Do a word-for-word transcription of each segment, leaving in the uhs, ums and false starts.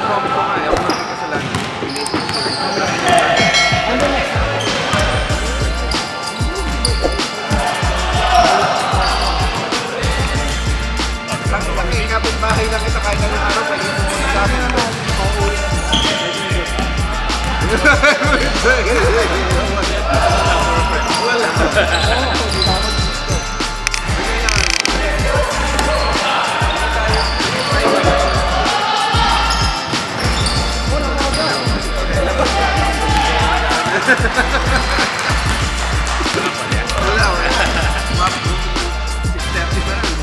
comment ko nga, ayaw ko nakakasalan. Pag ikapit bahay lang kita kahit anong araw, pwede mo muna sa amin ito. Wala. Wala, wala. Map six thirty pa lang.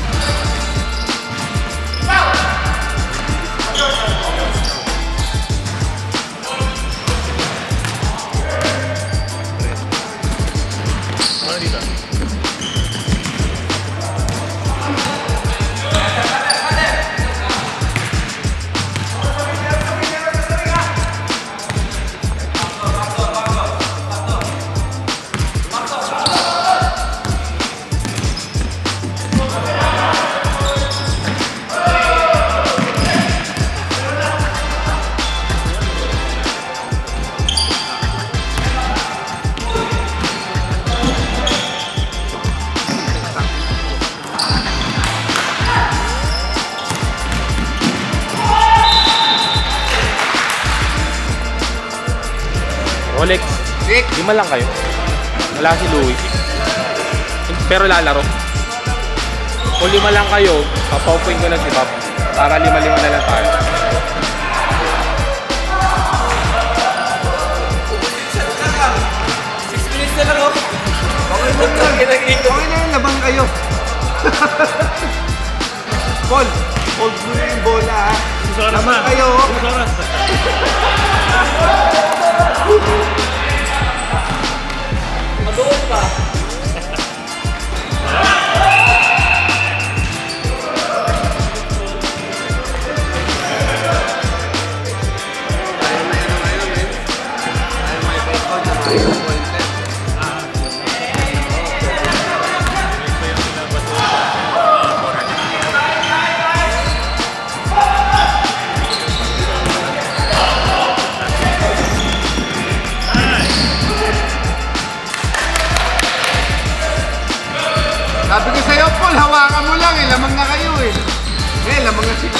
Mana dito? Olex, lima lang kayo. Wala si Louie. Pero lalaro. Kung lima lang kayo, papaupuin ko na si Bob. Para lima-lima na lang tayo. six minutes na lang ako. Okay na lang. Okay na yung labang kayo. Paul, hold mo na yung bola ha. Labang kayo. Madoon pa. Sabi ko sa'yo, Paul, hawakan mo lang eh. Lamang na kayo eh. Eh, lamang na sila.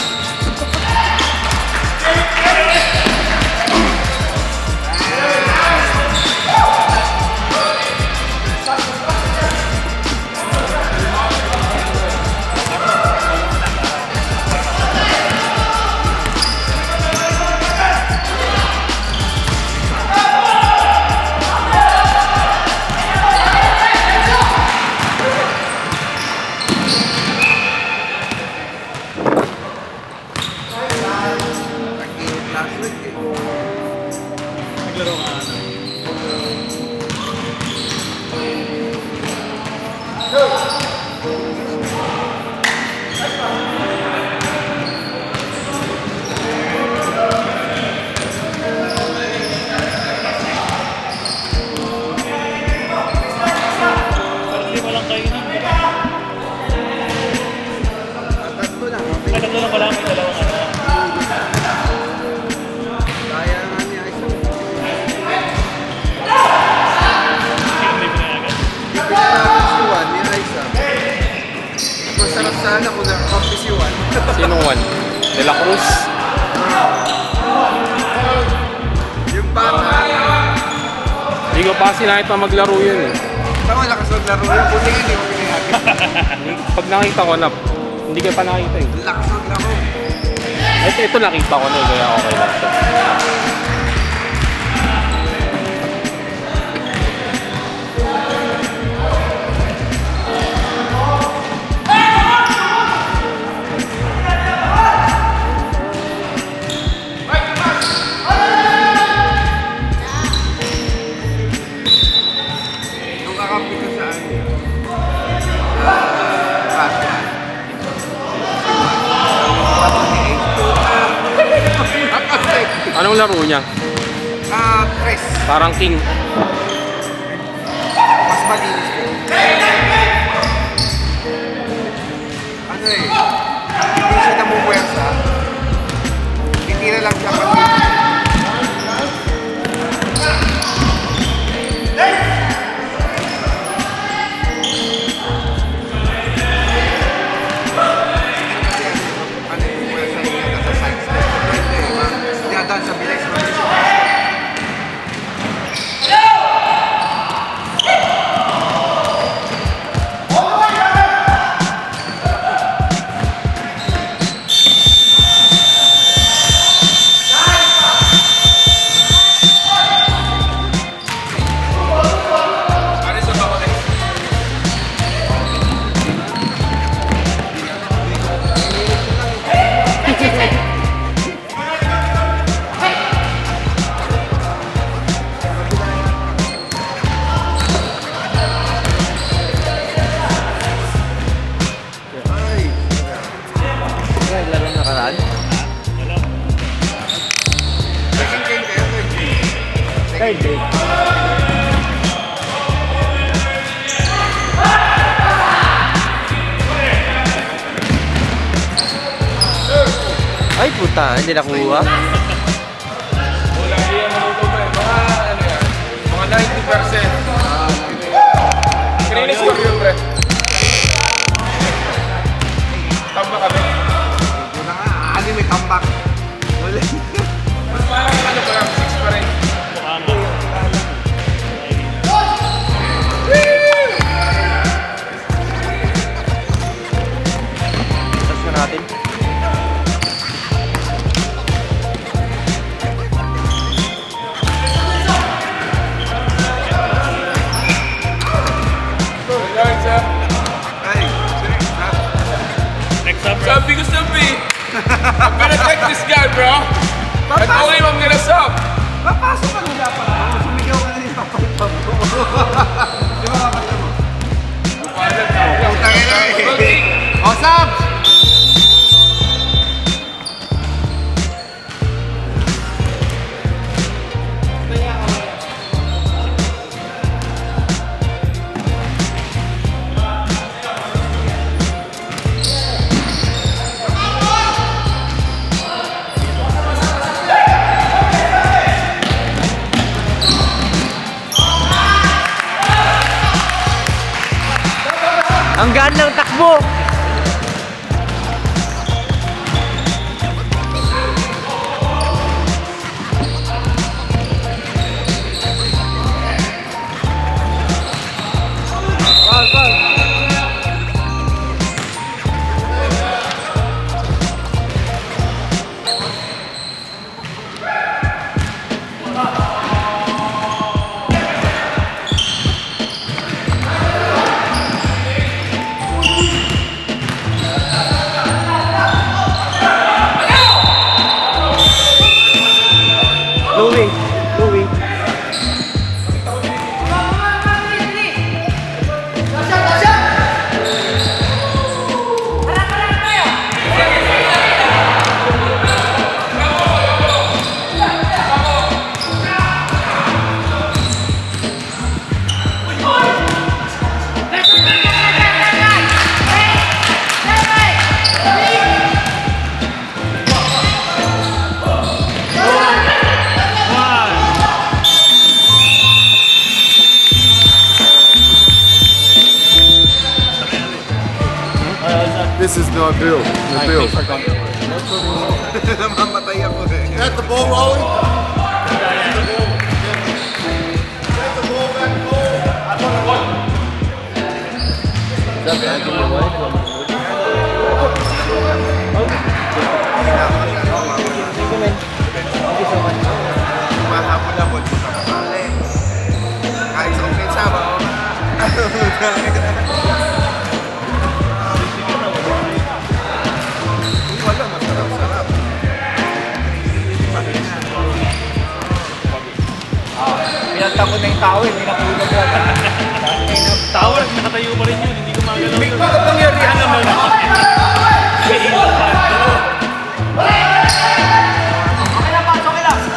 Sana kung naka-office yung one. Sinong one? De La Cruz? Yung bata. Hindi ko pa sinahit pa maglaro yun eh. Tama, lakas maglaro yun. Buti nga hindi mo pinayagin. Pag nakita ko na, hindi ka pa nakita eh. Lakas maglaro. Ito, ito nakita ko na, kaya okay lang ito. Anong laro niya? Ah, uh, tres. Parang king. Mas malinis ko. Ano eh, hindi siya namumuwersa. Titira lang siya pag Third day. Ay puta, hindi nakuha. Wala diyan maluto ba? Mga ano yan? Mga ninety percent. Krinis ko yun, pre. Tambak kami. Ito na nga, ali may tambak. Wala. Mas parang ano pa lang, six pa rin. Tapos na natin. Sabi ko sabi, I'm gonna take this guy, bro. I told him I'm gonna sub. Papasok ka nila pa lang. Sumigaw ka na rin papalipag ko. Di ba kapatid mo? Yung tangin na eh. O, subs! Ang gaan ng takbo! Louie, Louie. This is not Bill. The Bill. Namamatay ako eh. Got the ball rolling? Get the ball back goal. I want to run. Sabi, I give you a white one. Thank you, man. Thank you so much. Mahabol-habol po sa kapali. Kahit sa kumpensa ba? Wala, masarap-sarap. Pinagta ko na yung tao eh, pinapulog yan. Tao, nakatayo pa rin yun, hindi ko magalaw yun. Bakit nangyarihan naman? May ilaw pa. Okay lang, Pats, okay lang.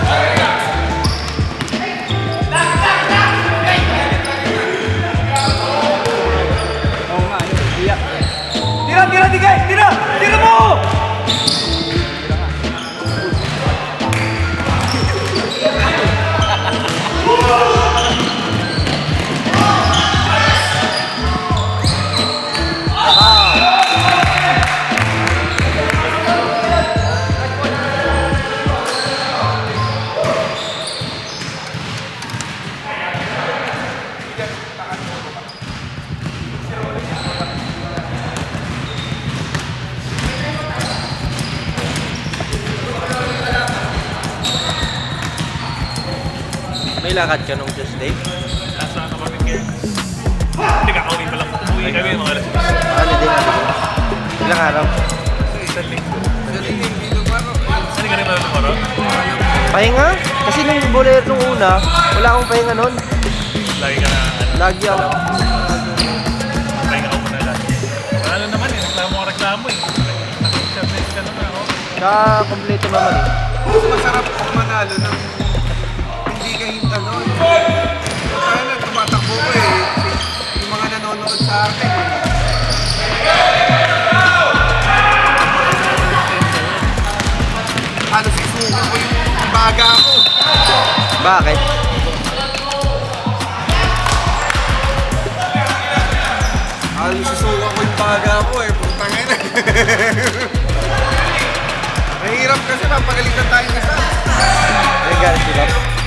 Oo nga, yun, biyak. Tira, tira, tigay! Tira! Tira mo! May lakad ka nung Tuesday? Nasa kapatid kayo. Hindi ka kawin pa lang. Umuwi kami mga alas. Ano din, ano din. Ilang araw? Isang linggo. Saan ka rin ba ng oras? Pahinga? Kasi nung bolero nung una, wala akong pahinga nun. Lagi ka na ano. Lagi ako. Pahinga ako muna lagi. Ano naman eh, reklamo ka reklamo eh. Nakikita ka naman ako. Tsaka kompleto naman eh. Mas masarap kung manalo ng hindi hindi ka hinta nun. Kaya na, tumatakbo ko eh. Yung mga nanonood sa akin eh. Halos isuko ko yung baga ko. Bakit? Halos isuko ko yung baga ko eh. Putangin na. Mahirap kasi mapagalitan tayo isa. May galit diba?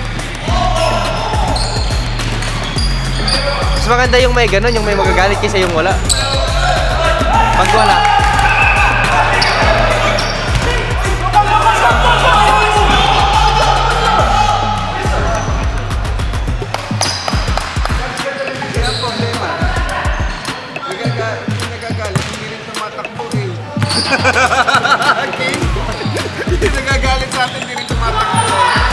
Mas maganda yung may ganun, yung may magagalit kaysa yung wala. Pag wala. Kaya ang problema. Hindi nagagalit, hindi rin tumatakbo eh. Okay? Hindi nagagalit sa atin, hindi rin tumatakbo.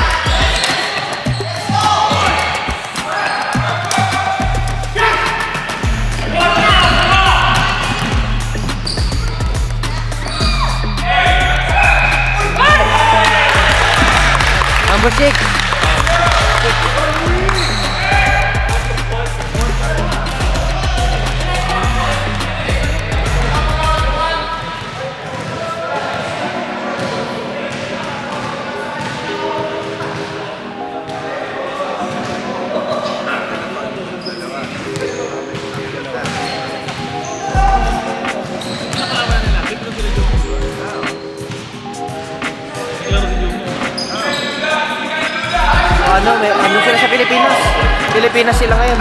Number six. Ano, may, ano sila sa Pilipinas? Pilipinas sila ngayon.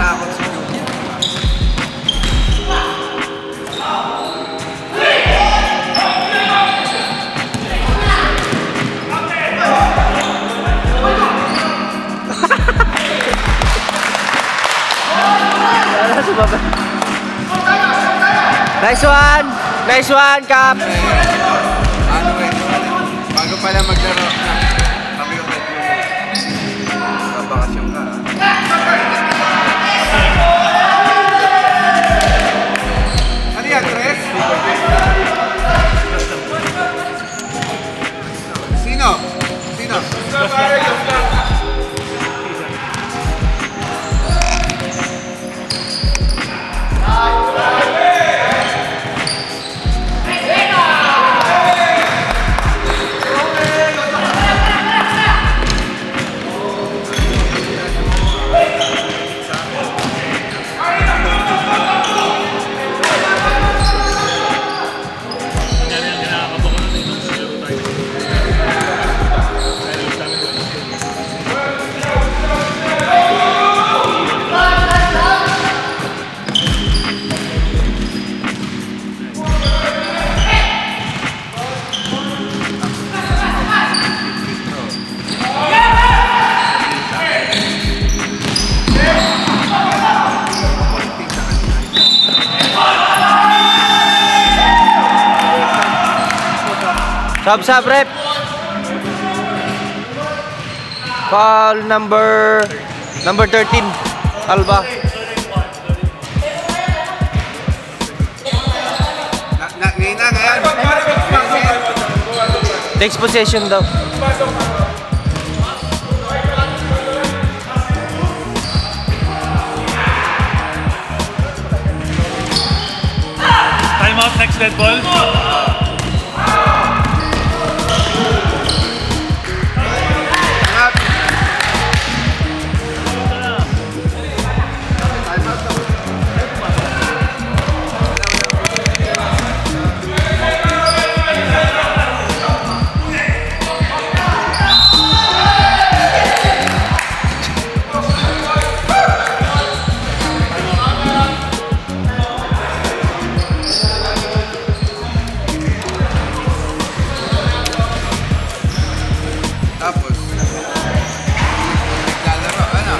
Nice one! Nice one, Cap! Ano eh, bago pala maglaro na. Kami ko pwede yung bakasyon ka. Ano yan, Tres? Sino? Sino? Sub sub rep. Call number number thirteen. Alba. Na, na, ngayon na, ngayon. Next possession daw. Time out, next dead ball. Tapos, naglalaro, ano?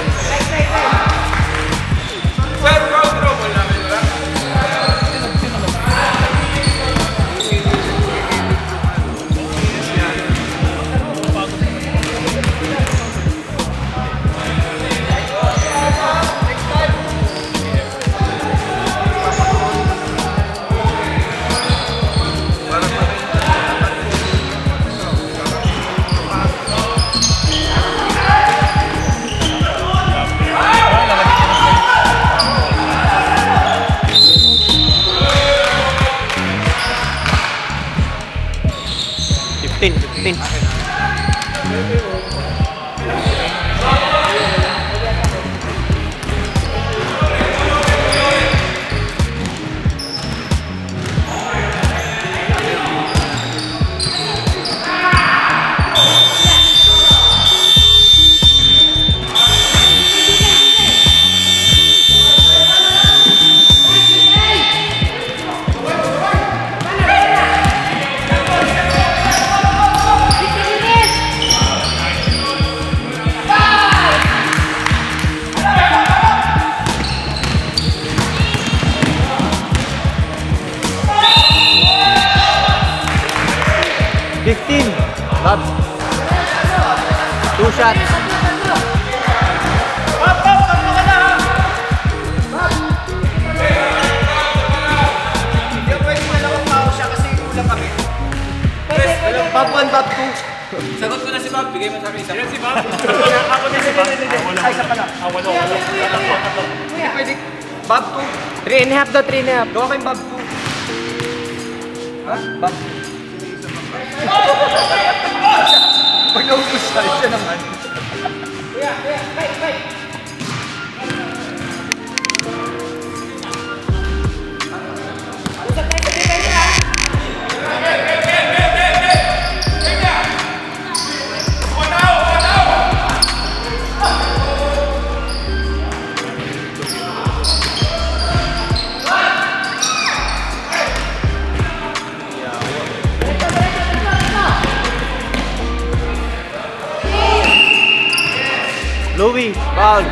fifteen. Bob. Two shots. Bob, Bob, tatlo ka na ha! Bob! Hindi ako pwede dalawang tao siya kasi kulang kami. Bob one, Bob two. Sagot ko na si Bob. Bigay mo sa akin isa. Yan si Bob. Ako na si Bob. Ay, isa pa lang. Ah, wala, wala. Hindi pwede. Bob two. Three and a half daw, three and a half. Gawa kayong Bob two. Ha? Bob two. Pag naubos tayo siya naman. Kuya, kuya, wait, wait. Usap tayo sa defense ha. Louie, foul.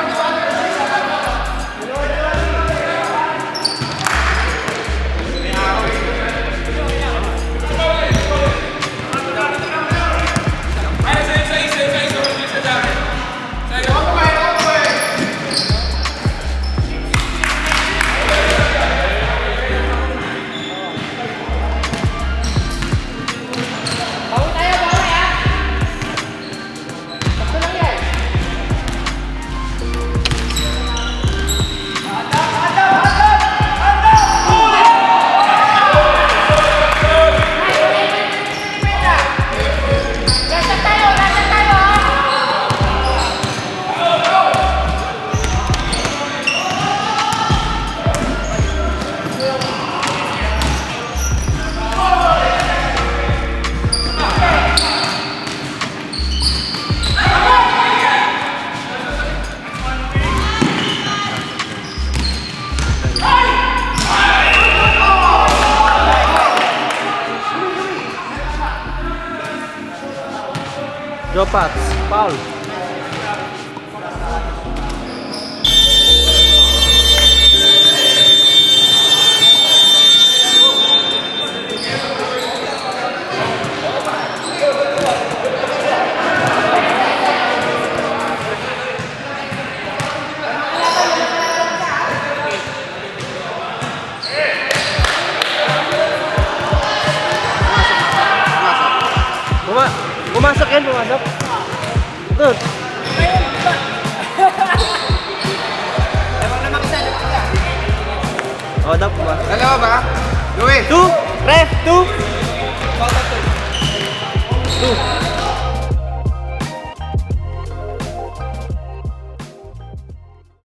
Drop pass, foul. Puma pumasok yan, pumasok. Good. Oh, dapat pumasok. Dalawa ba? Louie! Two, ref, two.